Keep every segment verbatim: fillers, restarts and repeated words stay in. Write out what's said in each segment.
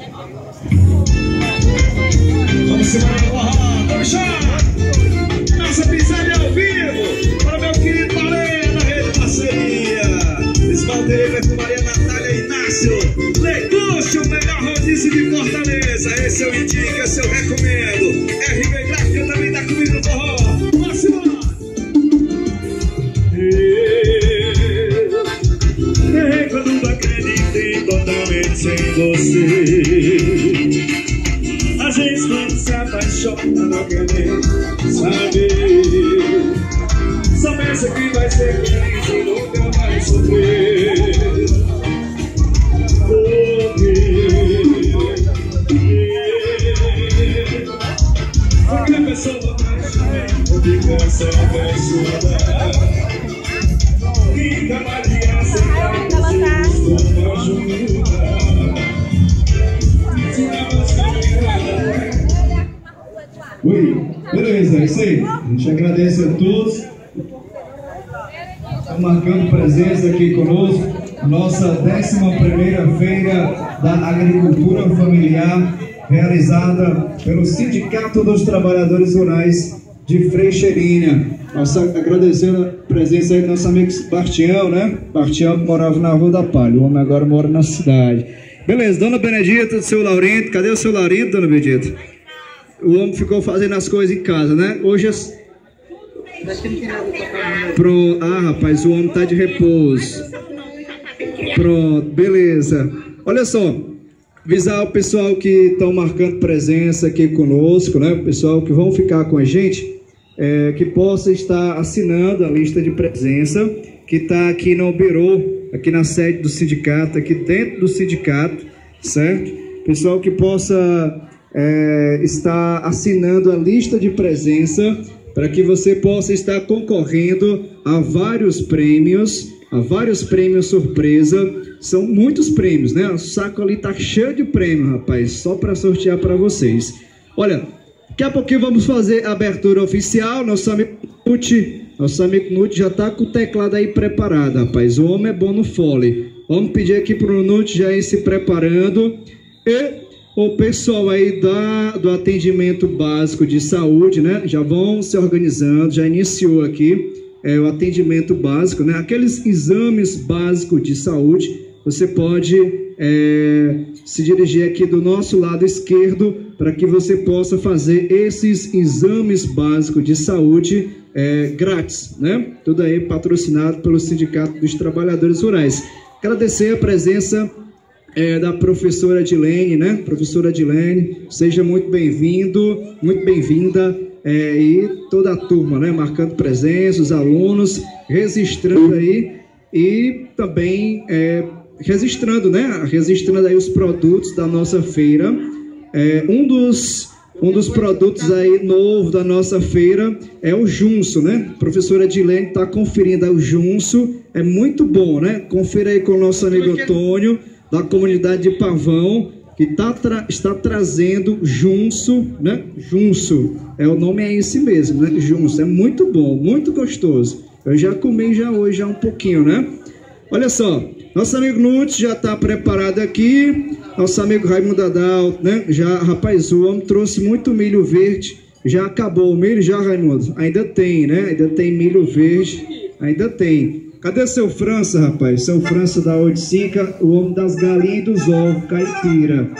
Vamos embora, vamos chamar! Nossa pisadinha ao vivo! Para meu querido Baleia da Rede Parceria! Esmalteira com Maria Natália Inácio! Legúcio, o melhor rodízio de Fortaleza! Esse eu indico, esse eu recomendo! R B Gráfica também tá comigo no forró! Vamos embora! Eu, quando não acreditei totalmente sem você. A gente quando se apaixona não quer nem saber. Só pensa que vai ser feliz e nunca vai sofrer. Porque a pessoa vai ficar sem abençoada. Fica Maria sem como ajuda. Oi, beleza, é isso aí. A gente agradece a todos. Estão marcando presença aqui conosco. Nossa décima primeira feira da agricultura familiar, realizada pelo Sindicato dos Trabalhadores Rurais de Freixeirinha. Nossa, agradecendo a presença aí do nosso amigo Bartião, né? Bartião que morava na Rua da Palha. O homem agora mora na cidade. Beleza, dona Benedita, do seu Laurindo. Cadê o seu Laurindo, dona Benedita? O homem ficou fazendo as coisas em casa, né? Hoje as... Pronto. Ah, rapaz, o homem tá de repouso. Pronto, beleza. Olha só, avisar o pessoal que estão marcando presença aqui conosco, né? O pessoal que vão ficar com a gente, é, que possa estar assinando a lista de presença, que está aqui no birô, aqui na sede do sindicato, aqui dentro do sindicato, certo? Pessoal que possa... É, está assinando a lista de presença para que você possa estar concorrendo a vários prêmios, a vários prêmios surpresa. São muitos prêmios, né? O saco ali tá cheio de prêmio, rapaz, só para sortear para vocês. Olha, daqui a pouquinho vamos fazer a abertura oficial. Nosso amigo Nuti, nosso amigo Nuti já tá com o teclado aí preparado, rapaz. O homem é bom no fole. Vamos pedir aqui pro Nuti já ir se preparando. E o pessoal aí da, do atendimento básico de saúde, né? Já vão se organizando, já iniciou aqui é, o atendimento básico, né? Aqueles exames básicos de saúde, você pode é, se dirigir aqui do nosso lado esquerdo para que você possa fazer esses exames básicos de saúde é, grátis, né? Tudo aí patrocinado pelo Sindicato dos Trabalhadores Rurais. Agradecer a presença É, da professora Dilene, né? Professora Dilene, seja muito bem-vindo, muito bem-vinda, é, e toda a turma, né? Marcando presença, os alunos, registrando aí e também é, registrando, né? Registrando aí os produtos da nossa feira. É, um dos um dos produtos aí novo da nossa feira é o Junso, né? A professora Dilene está conferindo aí o Junso, é muito bom, né? Confira aí com o nosso amigo Antônio, da comunidade de Pavão, que tá tra está trazendo Junso, né? Junso, é, o nome é esse mesmo, né? Junso, é muito bom, muito gostoso. Eu já comi já hoje, já um pouquinho, né? Olha só, nosso amigo Nuti já está preparado aqui, nosso amigo Raimundo Adalto, né? Já, rapaz, o homem trouxe muito milho verde, já acabou o milho já, Raimundo? Ainda tem, né? Ainda tem milho verde, ainda tem. Cadê seu França, rapaz? Seu França da Oiticica, o homem das galinhas e dos ovos, caipira.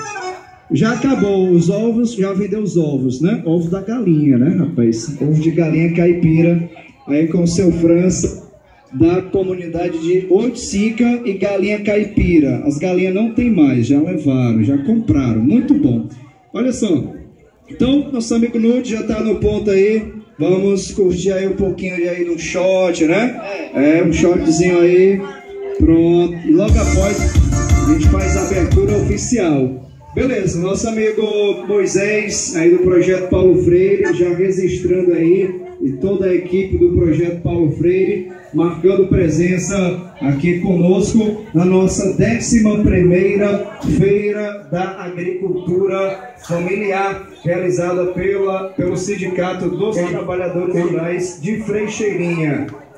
Já acabou, os ovos, já vendeu os ovos, né? Ovo da galinha, né, rapaz? Ovo de galinha caipira, aí com o seu França, da comunidade de Oiticica e galinha caipira. As galinhas não tem mais, já levaram, já compraram, muito bom. Olha só, então, nosso amigo Nuti já tá no ponto aí. Vamos curtir aí um pouquinho de aí no shot, né? É, um shotzinho aí. Pronto. E logo após a gente faz a abertura oficial. Beleza, nosso amigo Moisés, aí do Projeto Paulo Freire, já registrando aí, e toda a equipe do Projeto Paulo Freire, marcando presença aqui conosco na nossa décima primeira Feira da Agricultura Familiar, realizada pela, pelo Sindicato dos Trabalhadores Rurais de Freixeirinha.